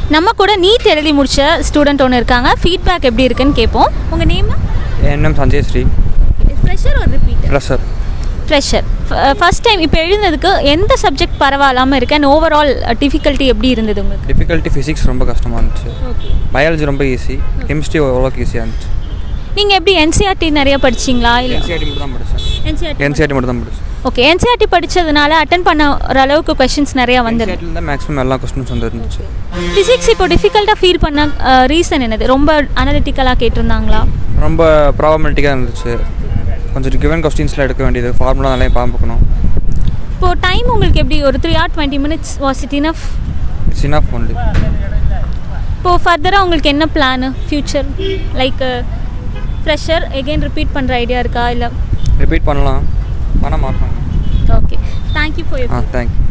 நம்ம கூட நீட் எழுதி முடிச்ச ஸ்டூடெண்ட் ஒன்று இருக்காங்க. ஃபீட்பேக் எப்படி இருக்குன்னு கேட்போம். உங்கள் நேம்? என் நேம் சஞ்சய் ஸ்ரீ. ஃப்ரெஷர் ஒரு ரிப்பீட்? ஃப்ரெஷர். ஃபர்ஸ்ட் டைம் இப்போ எழுதுனதுக்கு எந்த சப்ஜெக்ட் பரவாயில்லாமல் இருக்கு அண்ட் ஓவரால் டிஃபிகல்ட்டி எப்படி இருந்தது உங்களுக்கு? டிஃபிகல்ட்டி ஃபிசிக்ஸ் ரொம்ப கஷ்டமாக இருந்துச்சு. பயாலஜி ரொம்ப ஈஸி, கெமிஸ்ட்ரி ஓரளவுக்கு ஈஸியாக இருந்துச்சு. நீங்கள் எப்படி என்சிஆர்டி நிறைய படிச்சிங்களா? இல்லை என்சிஆர்டி மட்டும் தான் படித்தேன். என்சிஆர்டி மட்டும் தான் படித்தேன். ஓகே, என்சிஆர்டி படித்ததுனால அட்டன் பண்ண அளவுக்கு கொஸ்டின்ஸ் நிறையா வந்துருக்கு. தான் மேக்ஸிமம் எல்லா கொஸ்டின்ஸ் வந்துருந்துச்சு. ஃபிசிக்ஸ் இப்போ டிஃபிகல்ட்டாக ஃபீல் பண்ண ரீசன் என்னது? ரொம்ப அனலிட்டிக்கலாக கேட்டிருந்தாங்களா? ரொம்ப ப்ராபபிலிட்டிக்காக இருந்துச்சு. கொஞ்சம் கிவன் கொஸ்டின்ஸில் எடுக்க வேண்டியது, ஃபார்முலா நல்லா பார்க்கணும். இப்போது டைம் உங்களுக்கு எப்படி? ஒரு 3 hours 20 minutes was it enough? It's enough only. இப்போது ஃபர்தராக உங்களுக்கு என்ன plan future? Like fresher again repeat பண்ணுற ஐடியா இருக்கா? இல்லை ரிப்பீட் பண்ணலாம், பண்ண மாட்டோம். Okay, thank you for your. Thank you.